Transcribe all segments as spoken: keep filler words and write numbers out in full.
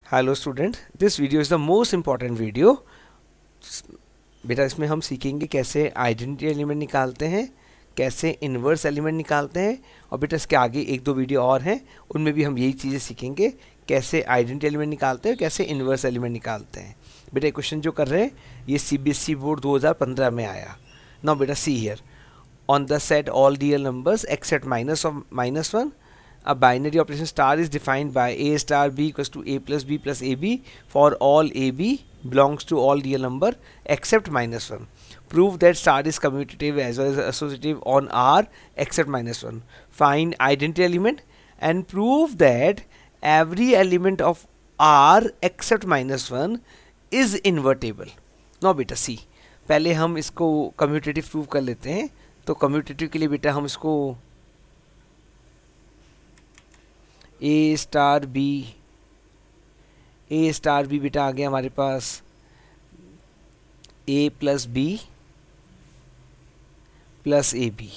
Hello student, this video is the most important video. बेटा इसमें हम सीखेंगे कैसे आइडेंटिटी एलिमेंट निकालते हैं, कैसे इन्वर्स एलिमेंट निकालते हैं, और बेटा इसके आगे एक दो वीडियो और हैं, उनमें भी हम यही चीज़ें सीखेंगे, कैसे आइडेंटिटी एलिमेंट निकालते हैं, कैसे इन्वर्स एलिमेंट निकालते हैं। बेटा क्वेश्चन जो कर रहे हैं ये सीबीएसई बोर्ड दो हज़ार पंद्रह में आया। नाउ बेटा see here, on the set all real numbers except minus of minus one, a binary operation star is defined by a star b equals to a plus b plus ab for all ab belongs to all real number except minus one. Prove that star is commutative as well as associative on R except minus one. Find identity element and prove that every element of R except minus one is invertible. Now बेटा सी, पहले हम इसको commutative prove कर लेते हैं। तो commutative के लिए बेटा हम इसको A star B A star B बेटा आ गया हमारे पास A plus B plus A B.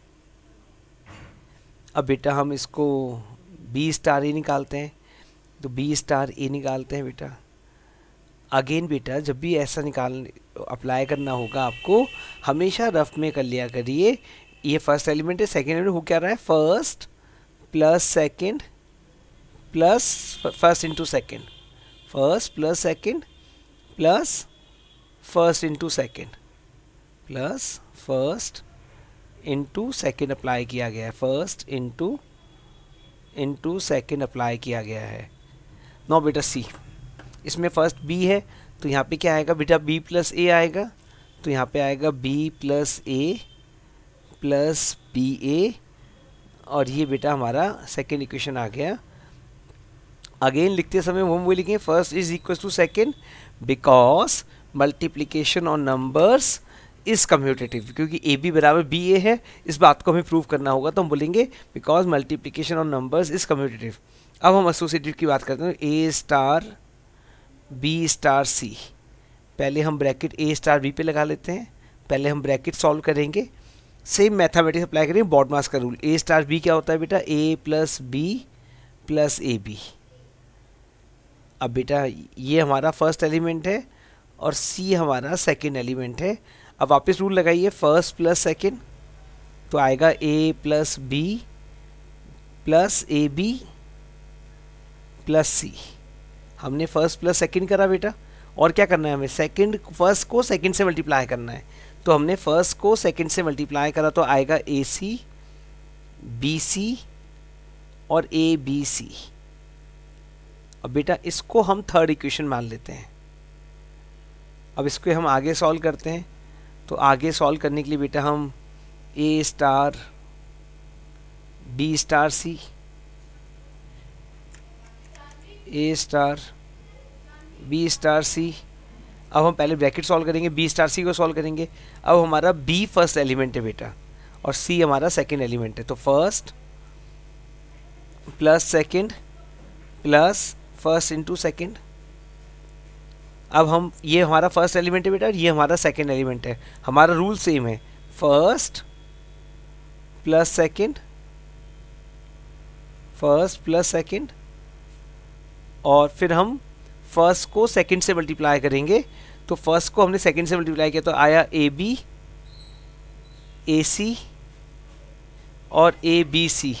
अब बेटा हम इसको बी स्टार ए निकालते हैं, तो बी स्टार ए निकालते हैं बेटा। अगेन बेटा जब भी ऐसा निकाल अप्लाई करना होगा आपको हमेशा रफ में कर लिया करिए। ये फर्स्ट एलिमेंट है, सेकेंड एलिमेंट हो क्या रहा है, first plus second plus first into second, first plus second plus first into second plus first into second apply किया गया है, first into into second apply किया गया है। नो बेटा सी, इसमें फर्स्ट बी है तो यहाँ पे क्या आएगा बेटा, बी प्लस ए आएगा, तो यहाँ पे आएगा B plus A plus B A, और ये बेटा हमारा सेकेंड इक्वेशन आ गया। अगेन लिखते समय हम वो लिखेंगे first is equal to second because multiplication on numbers is commutative, क्योंकि ए बी बराबर बी ए है, इस बात को हमें प्रूव करना होगा, तो हम बोलेंगे because multiplication on numbers is commutative. अब हम एसोसिएटिव की बात करते हैं, A star B star C. पहले हम ब्रैकेट ए स्टार बी पे लगा लेते हैं, पहले हम ब्रैकेट सॉल्व करेंगे, सेम मैथमेटिक्स अप्लाई करेंगे, बॉड मास का रूल। ए स्टार बी क्या होता है बेटा, A plus B plus A B. अब बेटा ये हमारा फर्स्ट एलिमेंट है और सी हमारा सेकंड एलिमेंट है। अब वापस रूल लगाइए, फर्स्ट प्लस सेकंड तो आएगा A plus B plus A B plus C. हमने फर्स्ट प्लस सेकंड करा बेटा, और क्या करना है हमें, सेकंड फर्स्ट को सेकंड से मल्टीप्लाई करना है, तो हमने फर्स्ट को सेकंड से मल्टीप्लाई करा तो आएगा ए सी बी सी और ए बी सी। अब बेटा इसको हम थर्ड इक्वेशन मान लेते हैं। अब इसको हम आगे सॉल्व करते हैं, तो आगे सॉल्व करने के लिए बेटा हम A star B star C, A star B star C. अब हम पहले ब्रैकेट सॉल्व करेंगे, बी स्टार सी को सॉल्व करेंगे। अब हमारा बी फर्स्ट एलिमेंट है बेटा और सी हमारा सेकेंड एलिमेंट है, तो first plus second plus first into second. अब हम ये हमारा फर्स्ट एलिमेंट है बेटा और ये हमारा सेकेंड एलिमेंट है, हमारा रूल सेम है, first plus second first plus second, और फिर हम फर्स्ट को सेकेंड से मल्टीप्लाई करेंगे, तो फर्स्ट को हमने सेकेंड से मल्टीप्लाई किया तो आया ए बी ए सी और ए बी सी।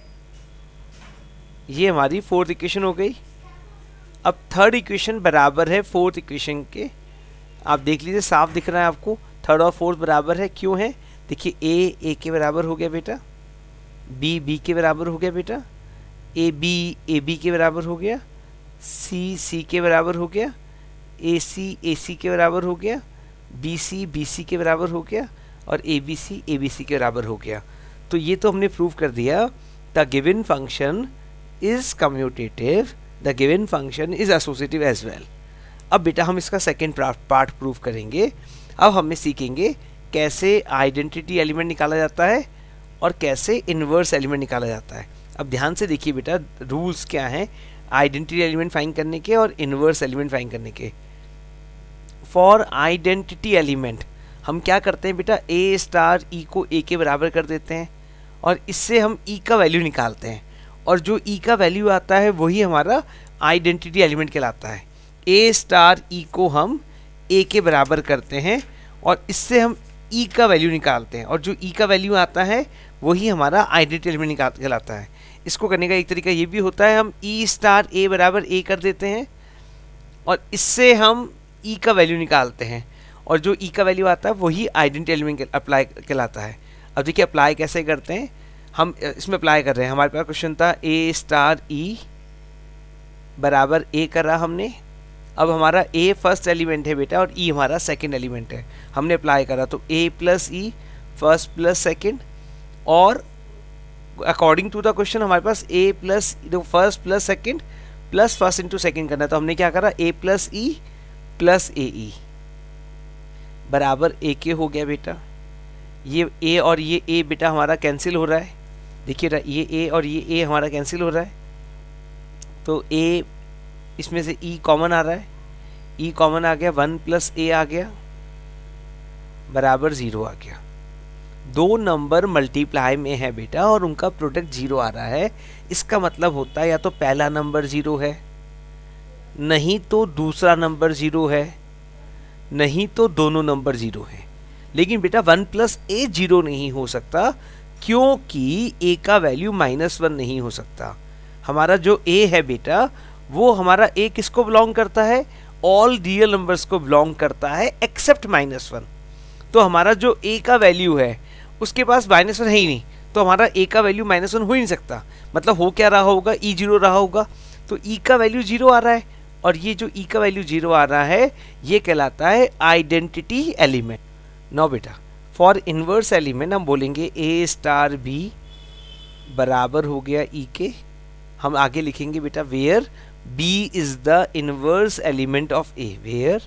ये हमारी फोर्थ इक्वेशन हो गई। अब थर्ड इक्वेशन बराबर है फोर्थ इक्वेशन के, आप देख लीजिए साफ दिख रहा है आपको, थर्ड और फोर्थ बराबर है, क्यों है, देखिए ए ए के बराबर हो गया बेटा, बी बी के बराबर हो गया बेटा, ए बी ए बी के बराबर हो गया, सी सी के बराबर हो गया, ए सी ए सी के बराबर हो गया, बी सी बी सी के बराबर हो गया, और A B C A B C के बराबर हो गया। तो ये तो हमने प्रूव कर दिया, the given function is commutative, the given function is associative as well. अब बेटा हम इसका सेकेंड पार्ट प्रूव करेंगे। अब हमें सीखेंगे कैसे आइडेंटिटी एलिमेंट निकाला जाता है और कैसे इन्वर्स एलिमेंट निकाला जाता है। अब ध्यान से देखिए बेटा रूल्स क्या हैं आइडेंटिटी एलिमेंट फाइंड करने के और इन्वर्स एलिमेंट फाइंड करने के। फॉर आइडेंटिटी एलिमेंट हम क्या करते हैं बेटा, ए स्टार ई को ए के बराबर कर देते हैं और इससे हम ई का वैल्यू निकालते हैं, और जो ई का वैल्यू आता है वही हमारा आइडेंटिटी एलिमेंट कहलाता है। ए स्टार ई को हम ए के बराबर करते हैं और इससे हम ई का वैल्यू निकालते हैं, और जो ई का वैल्यू आता है वही हमारा आइडेंटिटी एलिमेंट निकाल कहलाता है। इसको करने का एक तरीका ये भी होता है, हम ई स्टार ए बराबर ए कर देते हैं और इससे हम ई का वैल्यू निकालते हैं, और जो ई का वैल्यू आता है वही आइडेंटिटी एलिमेंट अप्लाई कहलाता है। अब देखिए अप्लाई कैसे करते हैं, हम इसमें अप्लाई कर रहे हैं। हमारे पास क्वेश्चन था ए स्टार ई बराबर ए करा हमने, अब हमारा ए फर्स्ट एलिमेंट है बेटा और ई हमारा सेकंड एलिमेंट है, हमने अप्लाई करा तो A plus E first plus second, और अकॉर्डिंग टू द क्वेश्चन हमारे पास A plus first plus second plus first into second करना है, तो हमने क्या करा ए प्लस ई प्लस ए ई बराबर ए के हो गया बेटा। ये ए और ये ए बेटा हमारा कैंसिल हो रहा है, देखिए ये ए और ये ए हमारा कैंसिल हो रहा है, तो ए इसमें से ई कॉमन आ रहा है, ई कॉमन आ गया, वन प्लस ए आ गया बराबर ज़ीरो आ गया। दो नंबर मल्टीप्लाई में है बेटा और उनका प्रोडक्ट जीरो आ रहा है, इसका मतलब होता है या तो पहला नंबर जीरो है, नहीं तो दूसरा नंबर जीरो है, नहीं तो दोनों नंबर जीरो है। लेकिन बेटा वन प्लस ए जीरो नहीं हो सकता, क्योंकि ए का वैल्यू माइनस वन नहीं हो सकता। हमारा जो ए है बेटा वो हमारा ए किसको बिलोंग करता है, ऑल रियल नंबर्स को बिलोंग करता है एक्सेप्ट माइनस वन। तो हमारा जो ए का वैल्यू है उसके पास माइनस वन है ही नहीं, तो हमारा ए का वैल्यू माइनस वन हो ही नहीं सकता। मतलब हो क्या रहा होगा, ई जीरो रहा होगा, तो ई का वैल्यू जीरो आ रहा है, और ये जो ई का वैल्यू जीरो आ रहा है ये कहलाता है आइडेंटिटी एलिमेंट। नो बेटा फॉर इनवर्स एलिमेंट हम बोलेंगे ए स्टार बी बराबर हो गया ई के, हम आगे लिखेंगे बेटा where B is the inverse element of A, where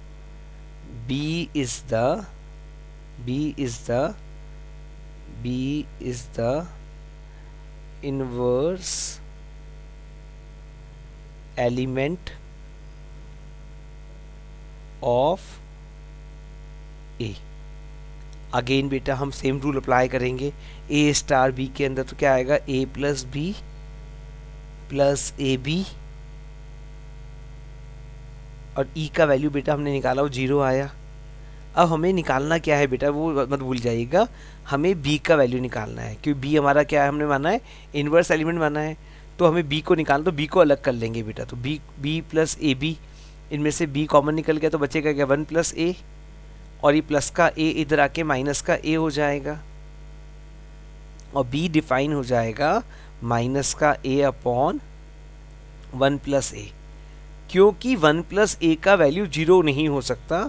B is the B is the B is the inverse element of A. Again बेटा हम सेम रूल अप्लाई करेंगे, ए स्टार बी के अंदर तो क्या आएगा, A plus B plus A B, और E का वैल्यू बेटा हमने निकाला वो जीरो आया। अब हमें निकालना क्या है बेटा, वो मत भूल जाइएगा, हमें बी का वैल्यू निकालना है, क्योंकि बी हमारा क्या है, हमने माना है इनवर्स एलिमेंट माना है, तो हमें बी को निकालना, तो बी को अलग कर लेंगे बेटा। तो B B plus A B, इनमें से बी कॉमन निकल गया तो बचेगा क्या, वन प्लस ए, और ये प्लस का ए इधर आके माइनस का ए हो जाएगा, और बी डिफाइन हो जाएगा माइनस का A upon one plus A, क्योंकि वन प्लस ए का वैल्यू जीरो नहीं हो सकता।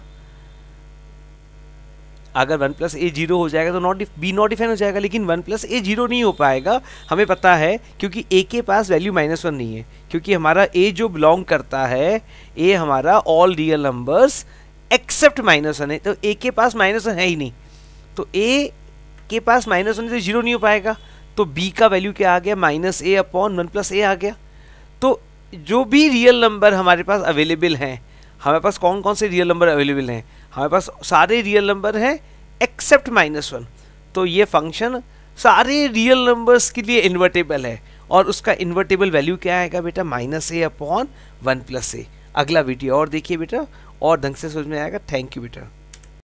अगर वन प्लस ए जीरो हो जाएगा तो नॉट बी नॉट डिफाइन हो जाएगा, लेकिन वन प्लस ए जीरो नहीं हो पाएगा, हमें पता है, क्योंकि ए के पास वैल्यू माइनस वन नहीं है, क्योंकि हमारा ए जो बिलोंग करता है, ए हमारा all real numbers except minus one है, तो ए के पास माइनस वन है ही नहीं, तो ए के पास माइनस वन तो जीरो नहीं हो पाएगा, तो बी का वैल्यू क्या आ गया, minus A upon one plus A आ गया। तो जो भी रियल नंबर हमारे पास अवेलेबल हैं, हमारे पास कौन कौन से रियल नंबर अवेलेबल हैं, हमारे पास सारे रियल नंबर हैं एक्सेप्ट माइनस वन, तो ये फंक्शन सारे रियल नंबर्स के लिए इन्वर्टेबल है, और उसका इन्वर्टेबल वैल्यू क्या आएगा बेटा, minus A upon one plus A. अगला वीडियो और देखिए बेटा, और ढंग से समझ में आएगा। थैंक यू बेटा।